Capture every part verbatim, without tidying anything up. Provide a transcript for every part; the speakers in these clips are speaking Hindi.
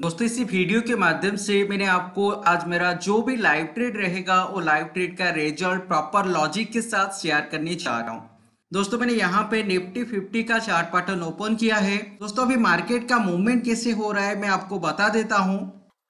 दोस्तों इसी वीडियो के माध्यम से मैंने आपको आज मेरा जो भी लाइव ट्रेड रहेगा वो लाइव ट्रेड का रिजल्ट प्रॉपर लॉजिक के साथ शेयर करने चाह रहा हूँ। दोस्तों मैंने यहाँ पे निफ्टी फिफ्टी का चार्ट पैटर्न ओपन किया है। दोस्तों अभी मार्केट का मूवमेंट कैसे हो रहा है मैं आपको बता देता हूँ।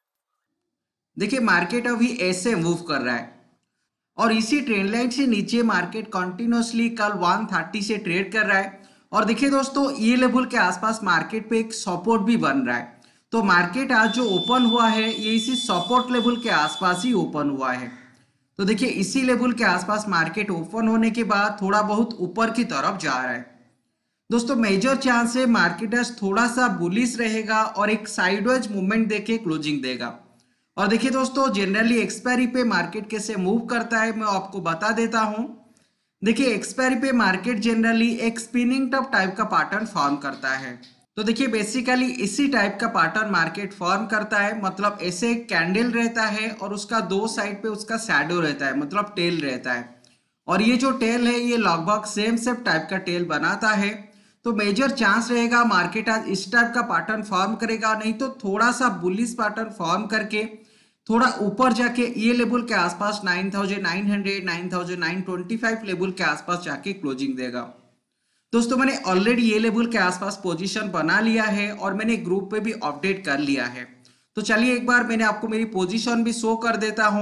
देखिए मार्केट अभी ऐसे मूव कर रहा है और इसी ट्रेंड लाइन से नीचे मार्केट कंटिन्यूसली कल एक सौ तीस से ट्रेड कर रहा है। और देखिए दोस्तों ये लेवल के आसपास मार्केट पे एक सपोर्ट भी बन रहा है। तो मार्केट आज जो ओपन हुआ है ये इसी सपोर्ट लेवल के आसपास ही ओपन हुआ है। तो देखिए इसी लेवल के आसपास मार्केट ओपन होने के बाद थोड़ा बहुत ऊपर की तरफ जा रहा है। दोस्तों मेजर चांस है मार्केट आज थोड़ा सा बुलिश रहेगा और एक साइडवेज मूवमेंट देके क्लोजिंग देगा। और देखिए दोस्तों जनरली एक्सपायरी पे मार्केट कैसे मूव करता है मैं आपको बता देता हूं। देखिए एक्सपायरी पे मार्केट जनरली एक स्पिनिंग टॉप टाइप का पैटर्न फॉर्म करता है। तो देखिए बेसिकली इसी टाइप का पैटर्न मार्केट फॉर्म करता है, मतलब ऐसे एक कैंडल रहता है और उसका दो साइड पे उसका शैडो रहता है, मतलब टेल रहता है। और ये जो टेल है ये लगभग सेम सेम टाइप का टेल बनाता है। तो मेजर चांस रहेगा मार्केट आज इस टाइप का पैटर्न फॉर्म करेगा, नहीं तो थोड़ा सा बुलिश पैटर्न फॉर्म करके थोड़ा ऊपर जाके ये लेवल के आसपास nine thousand nine hundred nine thousand nine twenty five level के आसपास जाके क्लोजिंग देगा। दोस्तों मैंने ऑलरेडी ये लेवल के आसपास पोजीशन बना लिया है और मैंने ग्रुप पे भी अपडेट कर लिया है। तो चलिए एक बार मैंने आपको मेरी पोजीशन भी शो कर देता हूं।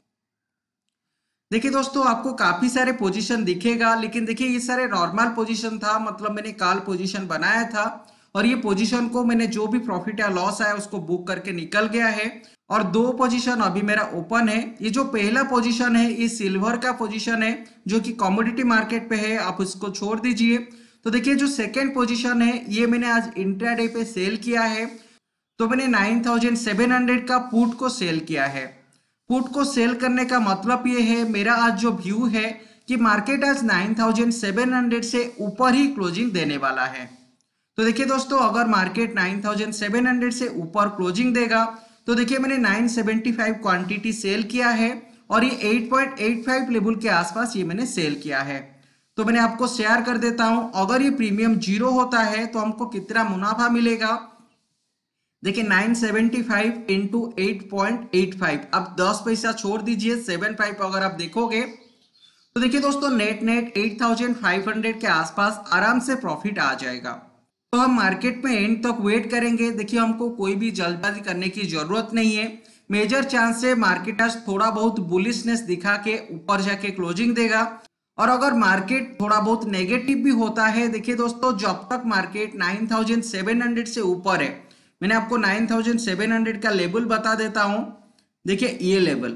देखिए दोस्तों आपको काफी सारे पोजीशन दिखेगा, लेकिन देखिए ये सारे नॉर्मल पोजीशन था, मतलब मैंने कल पोजीशन बनाया था और ये पोजीशन को मैंने जो भी प्रॉफिट या लॉस आया उसको बुक करके निकल गया है। और दो पोजीशन अभी मेरा ओपन है। ये जो पहला पोजीशन है ये सिल्वर का पोजीशन है जो कि कमोडिटी मार्केट पे है, आप इसको छोड़ दीजिए। तो देखिए जो सेकंड पोजीशन है ये मैंने आज इंट्राडे पे सेल किया है। तो मैंने नाइन थाउजेंड सेवन हंड्रेड का पुट को सेल किया है। पुट को सेल करने का मतलब ये है, मेरा आज जो व्यू है कि मार्केट आज नाइन थाउजेंड सेवन हंड्रेड से ऊपर ही क्लोजिंग देने वाला है। तो देखिए दोस्तों अगर market nine thousand seven hundred से ऊपर क्लोजिंग देगा तो देखिए मैंने nine seventy five quantity sell किया है और ये eight point eight five level के आसपास ये मैंने सेल किया है। तो मैंने आपको शेयर कर देता हूं, अगर ये प्रीमियम जीरो होता है तो हमको कितना मुनाफा मिलेगा। देखिए nine seventy five into eight point eight five, अब दस पैसा छोड़ दीजिए, सेवन फाइव अगर आप देखोगे तो देखिए दोस्तों net net eight thousand five hundred के आसपास आराम से प्रॉफिट आ जाएगा। तो हम मार्केट में एंड तक वेट करेंगे। देखिए हमको कोई भी जल्दबाजी करने की जरूरत नहीं है। मेजर चांस है मार्केट आज थोड़ा बहुत बुलिशनेस दिखा के ऊपर जाके क्लोजिंग देगा। और अगर मार्केट थोड़ा बहुत नेगेटिव भी होता है, देखिए दोस्तों जब तक market nine thousand seven hundred से ऊपर है, मैंने आपको नाइन थाउजेंड सेवन हंड्रेड का लेवल बता देता हूं। देखिए ये लेवल,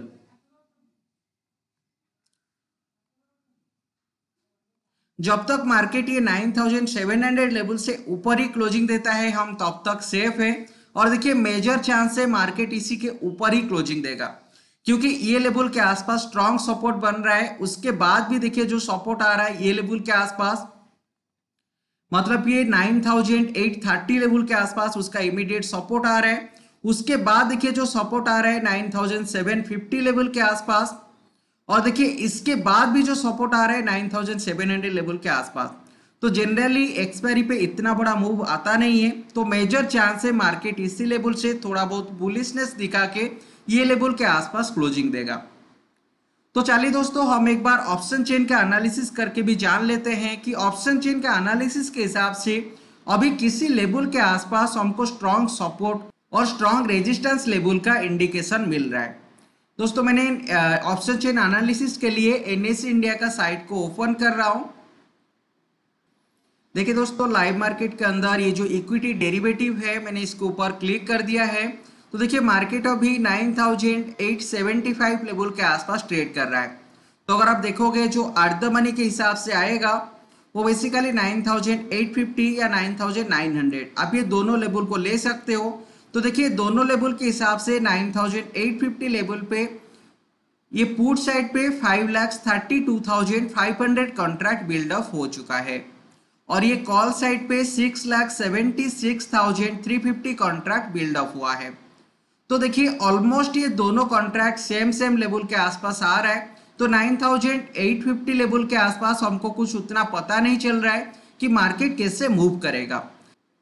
जब तक मार्केट ये nine thousand seven hundred level से ऊपर ही क्लोजिंग देता है हम तब तक सेफ है। और देखिए मेजर चांस है मार्केट इसी के ऊपर ही क्लोजिंग देगा, क्योंकि ये लेवल के आसपास स्ट्रॉन्ग सपोर्ट बन रहा है। उसके बाद भी देखिए जो सपोर्ट आ रहा है ये लेवल के आसपास, मतलब ये nine thousand eight thirty level के आसपास उसका इमीडिएट सपोर्ट आ रहा है। उसके बाद देखिए जो सपोर्ट आ रहा है nine thousand seven fifty level के आसपास, और देखिए इसके बाद भी जो सपोर्ट आ रहा है nine thousand seven hundred level के आसपास। तो जनरली एक्सपायरी पे इतना बड़ा मूव आता नहीं है, तो मेजर चांस है मार्केट इसी लेवल से थोड़ा बहुत बुलिशनेस दिखा के ये लेवल के आसपास क्लोजिंग देगा। तो चलिए दोस्तों हम एक बार ऑप्शन चेन का एनालिसिस करके भी जान लेते हैं कि ऑप्शन चेन का एनालिसिस के हिसाब से अभी किसी लेवल के आसपास हमको स्ट्रॉन्ग सपोर्ट और स्ट्रॉन्ग रेजिस्टेंस लेवल का इंडिकेशन मिल रहा है। दोस्तों मैंने ऑप्शन चेन एनालिसिस के लिए एनएससी इंडिया का साइट को ओपन कर रहा हूं। देखिए दोस्तों लाइव मार्केट के अंदर ये जो इक्विटी डेरिवेटिव है मैंने इसके ऊपर क्लिक कर दिया है। तो देखिए मार्केट अभी nine thousand eight seventy five level के आसपास ट्रेड कर रहा है। तो अगर आप देखोगे जो अर्थ द मनी के हिसाब से आएगा वो basically nine thousand eight fifty या नाइन थाउजेंड नाइन हंड्रेड, आप ये दोनों लेवल को ले सकते हो। तो देखिए दोनों लेवल के हिसाब से nine thousand eight fifty level पे ये पुट साइड पे five lakh thirty two thousand five hundred contract buildup हो चुका है और ये कॉल साइड पे six lakh seventy six thousand three fifty contract buildup हुआ है। तो देखिए ऑलमोस्ट ये दोनों कॉन्ट्रैक्ट सेम सेम लेवल के आसपास आ रहा है। तो nine thousand eight fifty level के आसपास हमको कुछ उतना पता नहीं चल रहा है कि मार्केट कैसे मूव करेगा।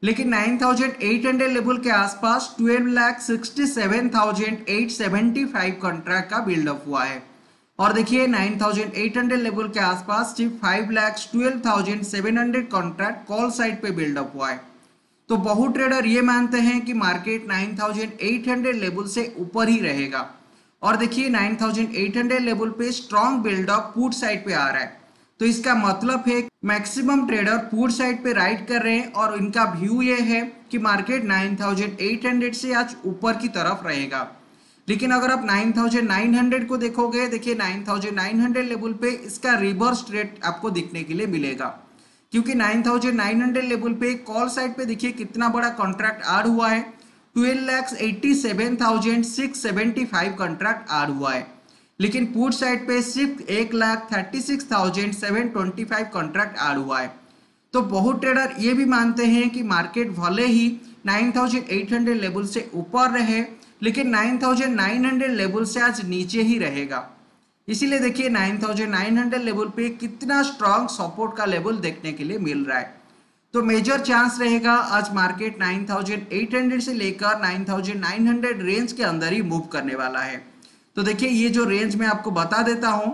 लेकिन nine thousand eight hundred level के आसपास twelve lakh sixty seven thousand eight seventy five contract का बिल्डअप हुआ है। और देखिए nine thousand eight hundred level के आसपास सिर्फ five lakh twelve thousand seven hundred contract call side पे बिल्डअप हुआ है। तो बहुत ट्रेडर ये मानते हैं कि market nine thousand eight hundred level से ऊपर ही रहेगा। और देखिए nine thousand eight hundred level पे स्ट्रॉन्ग बिल्डअप पुट साइड पे आ रहा है। तो इसका मतलब है मैक्सिमम ट्रेडर पुट साइड पे राइड कर रहे हैं और इनका व्यू ये है कि market nine thousand eight hundred से आज ऊपर की तरफ रहेगा। लेकिन अगर आप नाइन थाउजेंड नाइन हंड्रेड को देखोगे, देखिए nine thousand nine hundred level पे इसका रिवर्स ट्रेड आपको दिखने के लिए मिलेगा, क्योंकि nine thousand nine hundred level पे कॉल साइड पे देखिए कितना बड़ा कॉन्ट्रैक्ट ऐड हुआ है, twelve lakh eighty seven thousand six seventy five contract add हुआ है। लेकिन पुट साइड पे सिर्फ एक lakh thirty six thousand seven twenty five contract add हुआ है। तो बहुत ट्रेडर ये भी मानते हैं कि मार्केट भले ही nine thousand eight hundred level से ऊपर रहे, लेकिन nine thousand nine hundred level से आज नीचे ही रहेगा। इसीलिए देखिए nine thousand nine hundred level पे कितना स्ट्रॉन्ग सपोर्ट का लेवल देखने के लिए मिल रहा है। तो मेजर चांस रहेगा आज market nine thousand eight hundred से लेकर nine thousand nine hundred range के अंदर ही मूव करने वाला है। तो देखिए ये जो रेंज मैं आपको बता देता हूं,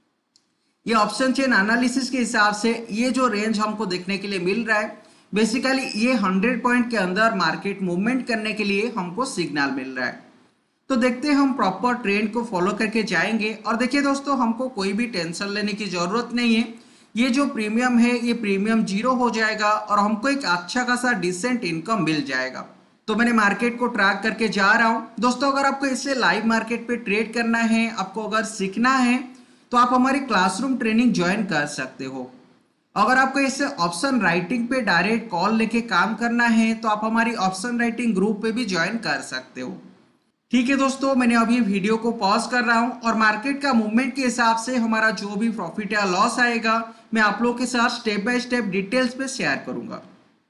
ये ऑप्शन चेन एनालिसिस के हिसाब से ये जो रेंज हमको देखने के लिए मिल रहा है, बेसिकली ये हंड्रेड पॉइंट के अंदर मार्केट मूवमेंट करने के लिए हमको सिग्नल मिल रहा है। तो देखते हैं हम प्रॉपर ट्रेंड को फॉलो करके जाएंगे। और देखिए दोस्तों, हमको कोई भी टेंशन लेने की जरूरत नहीं है। ये जो प्रीमियम है ये प्रीमियम जीरो हो जाएगा और हमको एक अच्छा खासा डिसेंट इनकम मिल जाएगा। तो मैंने मार्केट को ट्रैक करके जा रहा हूं। दोस्तों, अगर आपको इससे लाइव मार्केट पे ट्रेड करना है, आपको अगर सीखना है, तो आप हमारी क्लासरूम ट्रेनिंग ज्वाइन कर सकते हो। अगर आपको इससे ऑप्शन राइटिंग पे डायरेक्ट कॉल लेके काम करना है, तो आप हमारी ऑप्शन राइटिंग ग्रुप पे भी ज्वाइन कर सकते हो। ठीक है दोस्तों, मैंने अभी वीडियो को पॉज कर रहा हूं और मार्केट का मूवमेंट के हिसाब से हमारा जो भी प्रॉफिट या लॉस आएगा मैं आप लोगों के साथ स्टेप बाय स्टेप डिटेल्स पे शेयर करूंगा।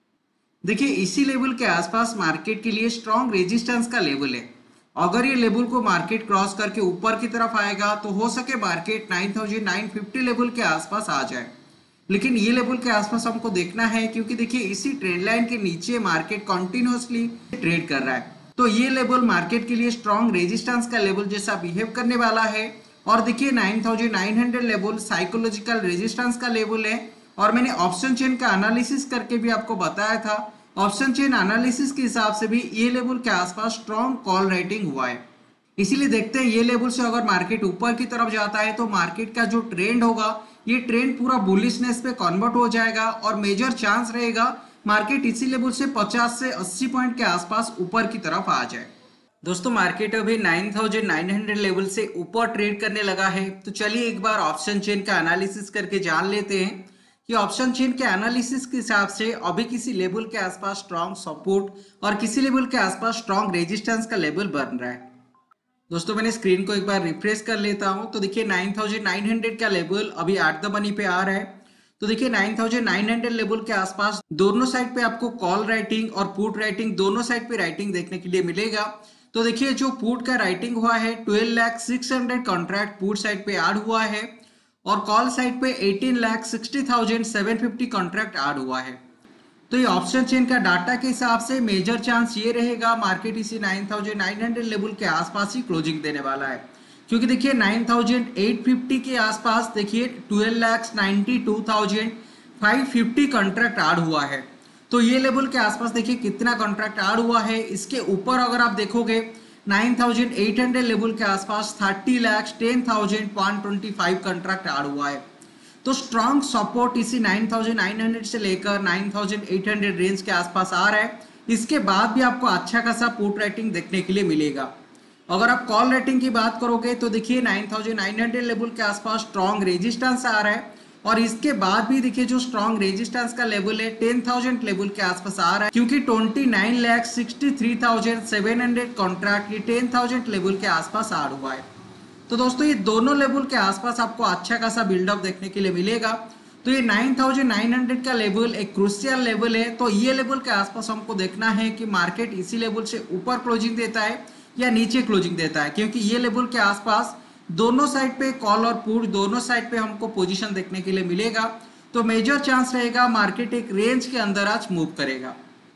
देखिए इसी लेवल के आसपास मार्केट के लिए स्ट्रॉन्ग रेजिस्टेंस का लेवल है। अगर ये लेवल को मार्केट क्रॉस करके ऊपर की तरफ आएगा तो हो सके market nine thousand nine fifty level के आसपास आ जाए, लेकिन ये लेवल के आसपास हमको देखना है, क्योंकि देखिए इसी ट्रेंड लाइन के नीचे मार्केट कंटिन्यूअसली ट्रेड कर रहा है। तो ये लेवल मार्केट के लिए स्ट्रॉन्ग रेजिस्टेंस का लेवल जैसा बिहेव करने वाला है। और देखिए nine thousand nine hundred level psychological resistance का लेवल है। और मैंने ऑप्शन चेन का एनालिसिस करके भी आपको बताया था, ऑप्शन चेन एनालिसिस के हिसाब से भी ये लेवल के आसपास स्ट्रॉन्ग कॉल राइटिंग हुआ है। इसीलिए देखते हैं ये लेवल से अगर मार्केट ऊपर की तरफ जाता है तो मार्केट का जो ट्रेंड होगा ये ट्रेंड पूरा बुलिशनेस पे कन्वर्ट हो जाएगा और मेजर चांस रहेगा मार्केट इसी लेवल से पचास से अस्सी पॉइंट के आसपास ऊपर की तरफ आ जाए। दोस्तों, मार्केट अभी nine thousand nine hundred level से ऊपर ट्रेड करने लगा है। तो चलिए एक बार ऑप्शन चेन का एनालिसिस करके जान लेते हैं कि ऑप्शन चेन के एनालिसिस के हिसाब से अभी किसी लेवल के आसपास स्ट्रॉन्ग सपोर्ट और किसी लेवल के आसपास स्ट्रॉन्ग रेजिस्टेंस का लेवल बन रहा है। दोस्तों, मैंने स्क्रीन को एक बार रिफ्रेश कर लेता हूं तो देखिए नाइन थाउजेंड नाइन हंड्रेड का लेवल अभी एट द मनी पे आ रहा है। तो देखिए nine thousand nine hundred level के आसपास दोनों साइड पे आपको कॉल राइटिंग और पुट राइटिंग दोनों साइड पे राइटिंग देखने के लिए मिलेगा। तो देखिए जो पुट का राइटिंग हुआ है twelve lakh six hundred contract put side पे ऐड हुआ है और कॉल साइड पे eighteen lakh sixty thousand seven fifty contract add हुआ है। तो ये ऑप्शन चेन का डाटा के हिसाब से मेजर चांस ये रहेगा मार्केट इसी nine thousand nine hundred level के आसपास ही क्लोजिंग देने वाला है, क्योंकि देखिए नाइन थाउजेंड एट फिफ्टी के आसपास देखिए twelve lakh ninety two thousand five fifty contract add हुआ है। तो ये लेवल के आसपास देखिए कितना कॉन्ट्रैक्ट ऐड हुआ है। इसके ऊपर अगर आप देखोगे nine thousand eight hundred level के आसपास thirty lakh ten thousand one twenty five contract add हुआ है। तो स्ट्रॉन्ग सपोर्ट इसी नाइन थाउजेंड नाइन हंड्रेड से लेकर nine thousand eight hundred range के आसपास आ रहा है। इसके बाद भी आपको अच्छा खासा पुट राइटिंग देखने के लिए मिलेगा। अगर आप कॉल रेटिंग की बात करोगे तो देखिए nine thousand nine hundred level के आसपास स्ट्रॉन्ग रेजिस्टेंस आ रहा है और इसके बाद भी देखिए जो स्ट्रॉन्ग रेजिस्टेंस का लेवल है टेन थाउजेंड लेवल के आसपास आ रहा है, क्योंकि twenty nine lakh sixty three thousand seven hundred contract ये टेन थाउजेंड लेवल के आसपास आ हुआ है। तो दोस्तों ये दोनों लेवल के आसपास आपको अच्छा खासा बिल्डअप देखने के लिए मिलेगा। तो ये नाइन थाउजेंड नाइन हंड्रेड का लेवल एक क्रूशियल लेवल है। तो ये लेवल के आसपास हमको देखना है कि मार्केट इसी लेवल से ऊपर क्लोजिंग देता है या नीचे क्लोजिंग देता है, क्योंकि ये लेवल के आसपास दोनों साइड पे कॉल और पुट दोनों साइड पे हमको पोजीशन देखने के लिए मिलेगा। तो मेजर चांस रहेगा मार्केट एक रेंज के अंदर आज मूव करेगा।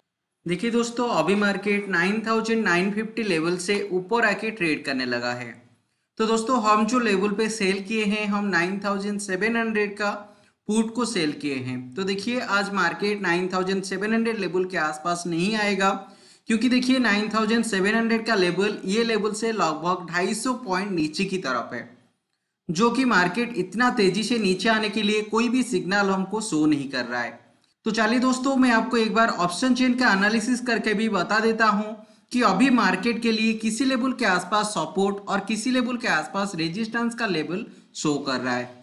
देखिए दोस्तों, अभी market nine thousand nine fifty level से ऊपर आके ट्रेड करने लगा है। तो दोस्तों, हम जो लेवल पे सेल किए हैं, हम नाइन थाउजेंड सेवन हंड्रेड का पुट को सेल किए हैं। तो देखिए, आज market nine thousand seven hundred level के आसपास नहीं आएगा, क्योंकि देखिए नाइन थाउजेंड सेवन हंड्रेड का लेवल, ये लेवल से लगभग ढाई सौ पॉइंट नीचे की तरफ है, जो कि मार्केट इतना तेजी से नीचे आने के लिए कोई भी सिग्नल हमको शो नहीं कर रहा है। तो चलिए दोस्तों, मैं आपको एक बार ऑप्शन चेन का एनालिसिस करके भी बता देता हूं कि अभी मार्केट के लिए किसी लेवल के आसपास सपोर्ट और किसी लेवल के आसपास रेजिस्टेंस का लेवल शो कर रहा है।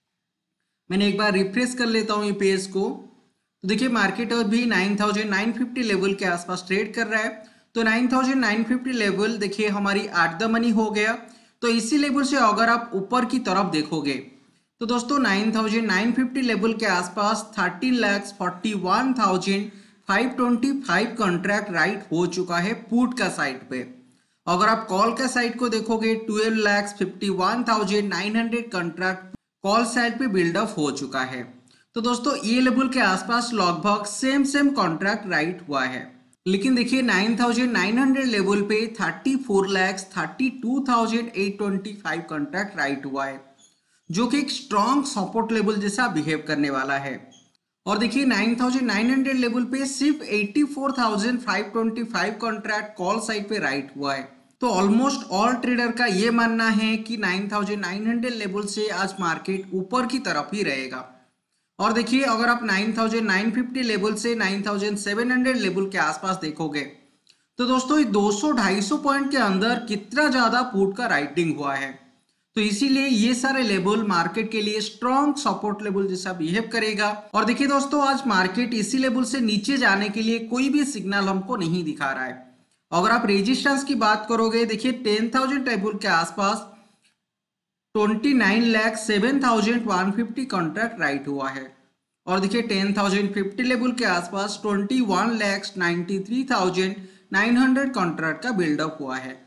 मैंने एक बार रिफ्रेश कर लेता हूं ये पेज को। तो देखिए, मार्केट अभी nine thousand nine fifty level के आसपास ट्रेड कर रहा है। तो nine thousand nine fifty level देखिए हमारी एट द मनी हो गया। तो इसी लेवल से अगर आप ऊपर की तरफ देखोगे तो दोस्तों, nine thousand nine fifty level के आसपास thirteen lakhs forty one thousand five twenty five contract write हो चुका है पुट का साइड पे। अगर आप कॉल का साइड को देखोगे, twelve lakhs fifty one thousand nine hundred contract call side पे बिल्डअप हो चुका है। तो दोस्तों, ये लेवल के आसपास लगभग सेम सेम कॉन्ट्रैक्ट राइट हुआ है। लेकिन देखिए, nine thousand nine hundred level पे thirty four lakhs thirty two thousand eight twenty five contract write हुआ है, जो कि एक स्ट्रॉन्ग सपोर्ट लेवल जैसा बिहेव करने वाला है। और देखिए, nine thousand nine hundred level पे सिर्फ eighty four thousand five twenty five contract call side पे राइट हुआ है। तो ऑलमोस्ट ऑल ट्रेडर का ये मानना है कि nine thousand nine hundred level से आज मार्केट ऊपर की तरफ ही रहेगा। और देखिए, अगर आप nine thousand nine fifty level से nine thousand seven hundred level के आसपास देखोगे तो दोस्तों, ये दो सौ ढाई सौ पॉइंट के अंदर कितना ज्यादा पुट का राइटिंग हुआ है। तो इसीलिए ये सारे लेवल मार्केट के लिए स्ट्रॉन्ग सपोर्ट लेवल जैसा बिहेव करेगा। और देखिए दोस्तों, आज मार्केट इसी लेवल से नीचे जाने के लिए कोई भी सिग्नल हमको नहीं दिखा रहा है। अगर आप रेजिस्टेंस की बात करोगे, देखिए टेन थाउजेंड लेवल के आसपास twenty nine lakh seven thousand one fifty contract write हुआ है। और देखिए, टेन थाउजेंड फिफ्टी लेवल के आसपास twenty one lakh ninety three thousand nine hundred contract का बिल्डअप हुआ है।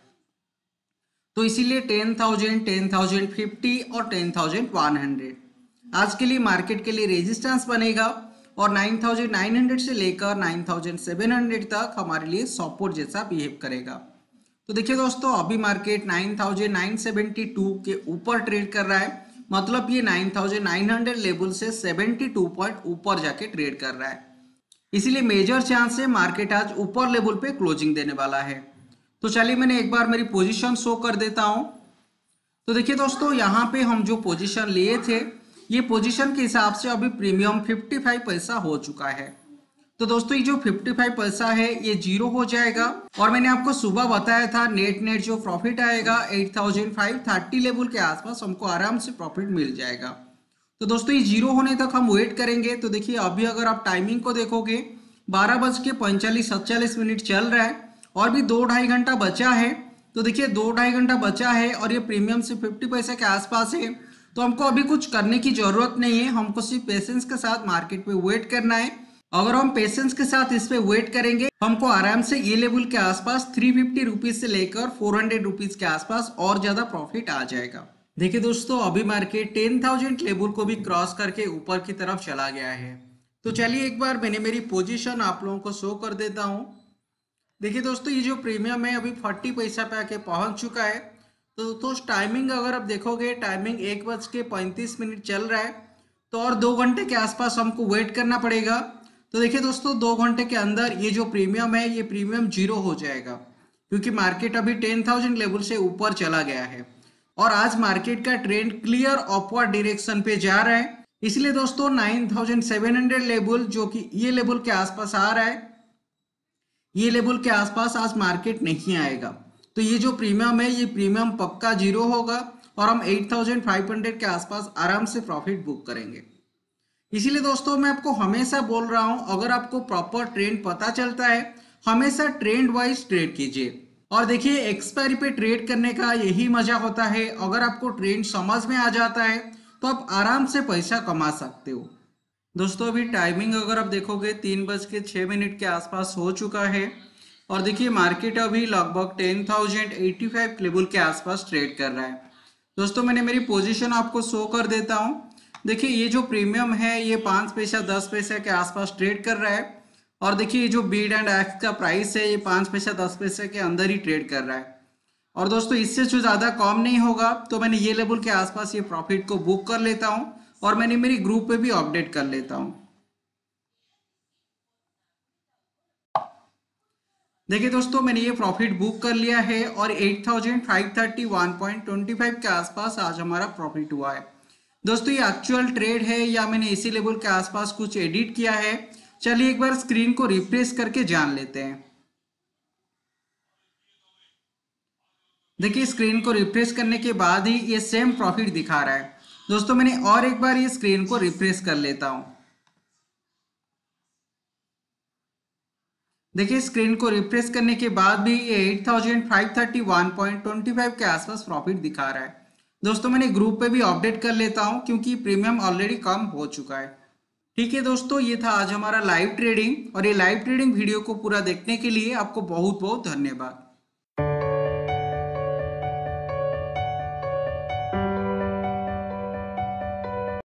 तो इसीलिए ten thousand, ten thousand fifty और टेन थाउजेंड वन हंड्रेड आज के लिए मार्केट के लिए रेजिस्टेंस बनेगा, और नाइन थाउजेंड नाइन हंड्रेड से लेकर नाइन थाउजेंड सेवन हंड्रेड तक हमारे लिए सपोर्ट जैसा बिहेव करेगा। तो देखिए दोस्तों, अभी market nine thousand nine seventy two के ऊपर ट्रेड कर रहा है, मतलब ये nine thousand nine hundred level से सेवेंटी टू पॉइंट ऊपर जाके ट्रेड कर रहा है। इसीलिए मेजर चांस है मार्केट आज ऊपर लेवल पे क्लोजिंग देने वाला है। तो चलिए, मैंने एक बार मेरी पोजीशन शो कर देता हूं। तो देखिए दोस्तों, यहाँ पे हम जो पोजीशन लिए थे, ये पोजीशन के हिसाब से अभी प्रीमियम फिफ्टी फाइव पैसा हो चुका है। तो दोस्तों, ये जो फिफ्टी फाइव पैसा है ये जीरो हो जाएगा, और मैंने आपको सुबह बताया था नेट नेट जो प्रॉफिट आएगा eight thousand five thirty level के आसपास हमको आराम से प्रॉफिट मिल जाएगा। तो दोस्तों, ये जीरो होने तक हम वेट करेंगे। तो देखिए, अभी अगर आप टाइमिंग को देखोगे, बारह बज के पैंतालीस सत्तालीस मिनट चल रहा है और भी दो ढाई घंटा बचा है। तो देखिए, दो ढाई घंटा बचा है और ये प्रीमियम से फिफ्टी पैसे के आसपास है। तो हमको अभी कुछ करने की जरूरत नहीं है, हमको सिर्फ पेशेंस के साथ मार्केट पे वेट करना है। अगर हम पेशेंस के साथ इस पे वेट करेंगे, हमको आराम से ये लेवल के आसपास थ्री फिफ्टी रुपीज से लेकर फोर हंड्रेड रुपीज के आसपास और ज्यादा प्रॉफिट आ जाएगा। देखिए दोस्तों, अभी मार्केट टेन थाउजेंड लेवल को भी क्रॉस करके ऊपर की तरफ चला गया है। तो चलिए, एक बार मैंने मेरी पोजीशन आप लोगों को शो कर देता हूँ। देखिए दोस्तों, ये जो प्रीमियम है अभी फोर्टी पैसा पे आके पहुंच चुका है। तो दोस्तों, टाइमिंग अगर आप देखोगे, टाइमिंग एक बज के पैंतीस मिनट चल रहा है। तो और दो घंटे के आसपास हमको वेट करना पड़ेगा। तो देखिए दोस्तों, दो घंटे के अंदर ये जो प्रीमियम है ये प्रीमियम जीरो हो जाएगा, क्योंकि मार्केट अभी टेन थाउजेंड लेवल से ऊपर चला गया है और आज मार्केट का ट्रेंड क्लियर अपवर्ड डायरेक्शन पे जा रहा है। इसलिए दोस्तों, nine thousand seven hundred level जो कि ये लेवल के आसपास आ रहा है, ये लेवल के आसपास आज मार्केट नहीं आएगा। तो ये जो प्रीमियम है ये प्रीमियम पक्का जीरो होगा और हम एट थाउजेंड फाइव हंड्रेड के आसपास आराम से प्रॉफिट बुक करेंगे। इसीलिए दोस्तों, मैं आपको हमेशा बोल रहा हूं, अगर आपको प्रॉपर ट्रेंड पता चलता है, हमेशा ट्रेंड वाइज ट्रेड कीजिए। और देखिए, एक्सपायरी पे ट्रेड करने का यही मजा होता है। अगर आपको ट्रेंड समझ में आ जाता है तो आप आराम से पैसा कमा सकते हो। दोस्तों, अभी टाइमिंग अगर आप देखोगे, तीन बज के छः मिनट के आसपास हो चुका है और देखिए मार्केट अभी लगभग ten thousand eighty five level के आसपास ट्रेड कर रहा है। दोस्तों, मैंने मेरी पोजीशन आपको शो कर देता हूँ। देखिए, ये जो प्रीमियम है ये पाँच पैसा दस पैसे के आसपास ट्रेड कर रहा है और देखिए ये जो बीड एंड एक्स का प्राइस है ये पाँच पैसा दस पैसे के अंदर ही ट्रेड कर रहा है। और दोस्तों इससे जो ज़्यादा कम नहीं होगा तो मैंने ये लेवल के आसपास ये प्रॉफिट को बुक कर लेता हूँ और मैंने मेरी ग्रुप पे भी अपडेट कर लेता हूँ। देखिए दोस्तों मैंने ये प्रॉफिट बुक कर लिया है और eight thousand five thirty one point twenty five के आसपास आज हमारा प्रॉफिट हुआ है। दोस्तों ये एक्चुअल ट्रेड है या मैंने इसी लेवल के आसपास कुछ एडिट किया है, चलिए एक बार स्क्रीन को रिफ्रेश करके जान लेते हैं। देखिए स्क्रीन को रिफ्रेश करने के बाद ही ये सेम प्रॉफिट दिखा रहा है। दोस्तों मैंने और एक बार ये स्क्रीन को रिफ्रेश कर लेता हूं। देखिए स्क्रीन को रिफ्रेश करने के बाद भी ये eight thousand five thirty one point twenty five के आसपास प्रॉफिट दिखा रहा है। दोस्तों मैंने ग्रुप पे भी अपडेट कर लेता हूं क्योंकि प्रीमियम ऑलरेडी कम हो चुका है। ठीक है दोस्तों, ये था आज हमारा लाइव ट्रेडिंग और ये लाइव ट्रेडिंग वीडियो को पूरा देखने के लिए आपको बहुत बहुत धन्यवाद।